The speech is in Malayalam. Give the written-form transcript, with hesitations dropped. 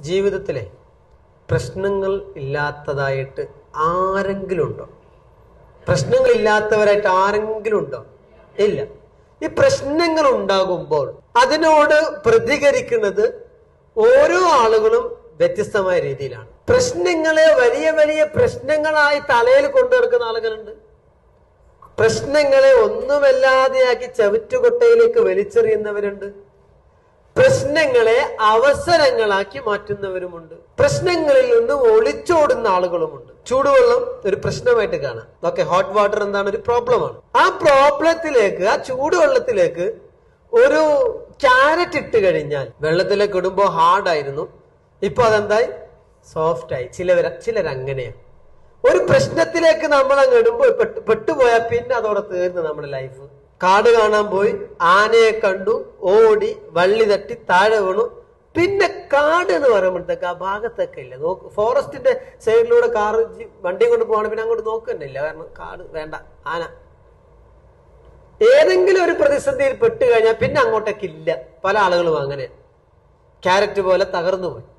ജീവിതത്തിലെ പ്രശ്നങ്ങൾ ഇല്ലാത്തതായിട്ട് ആരെങ്കിലും ഉണ്ടോ? പ്രശ്നങ്ങൾ ഇല്ലാത്തവരായിട്ട് ആരെങ്കിലും ഉണ്ടോ? ഇല്ല. ഈ പ്രശ്നങ്ങൾ ഉണ്ടാകുമ്പോൾ അതിനോട് പ്രതികരിക്കുന്നത് ഓരോ ആളുകളും വ്യത്യസ്തമായ രീതിയിലാണ്. പ്രശ്നങ്ങളെ വലിയ വലിയ പ്രശ്നങ്ങളായി തലയിൽ കൊണ്ടു നടക്കുന്ന ആളുകളുണ്ട്. പ്രശ്നങ്ങളെ ഒന്നുമല്ലാതെയാക്കി ചവിറ്റുകൊട്ടയിലേക്ക് വലിച്ചെറിയുന്നവരുണ്ട്. പ്രശ്നങ്ങളെ അവസരങ്ങളാക്കി മാറ്റുന്നവരുമുണ്ട്. പ്രശ്നങ്ങളിൽ നിന്ന് ഒളിച്ചോടുന്ന ആളുകളുമുണ്ട്. ചൂടുവെള്ളം ഒരു പ്രശ്നമായിട്ട് കാണാം. ഓക്കെ, ഹോട്ട് വാട്ടർ എന്താണ്? ഒരു പ്രോബ്ലമാണ്. ആ പ്രോബ്ലത്തിലേക്ക്, ആ ചൂടുവെള്ളത്തിലേക്ക് ഒരു ക്യാരറ്റ് ഇട്ട് കഴിഞ്ഞാൽ വെള്ളത്തിലേക്ക് ഇടുമ്പോൾ ഹാർഡായിരുന്നു, ഇപ്പൊ അതെന്തായി? സോഫ്റ്റ് ആയി. ചിലരങ്ങനെയാണ്. ഒരു പ്രശ്നത്തിലേക്ക് നമ്മൾ അങ്ങ് ഇടുമ്പോൾ പെട്ടുപോയാൽ പിന്നെ അതോടെ തീർന്നു നമ്മുടെ ലൈഫ്. കാട് കാണാൻ പോയി, ആനയെ കണ്ടു, ഓടി, വള്ളി തട്ടി താഴെ വീണു. പിന്നെ കാട് എന്ന് പറയുമ്പോഴത്തേക്ക് ആ ഭാഗത്തൊക്കെ ഇല്ല. ഫോറസ്റ്റിന്റെ സൈഡിലൂടെ കാറ് വണ്ടി കൊണ്ട് പോവാണ്, പിന്നെ അങ്ങോട്ട് നോക്കുന്നില്ല. കാരണം കാട് വേണ്ട, ആന. ഏതെങ്കിലും ഒരു പ്രതിസന്ധിയിൽ പെട്ട് കഴിഞ്ഞാൽ പിന്നെ അങ്ങോട്ടേക്ക് ഇല്ല. പല ആളുകളും അങ്ങനെ ക്യാരറ്റ് പോലെ തകർന്നു പോയി.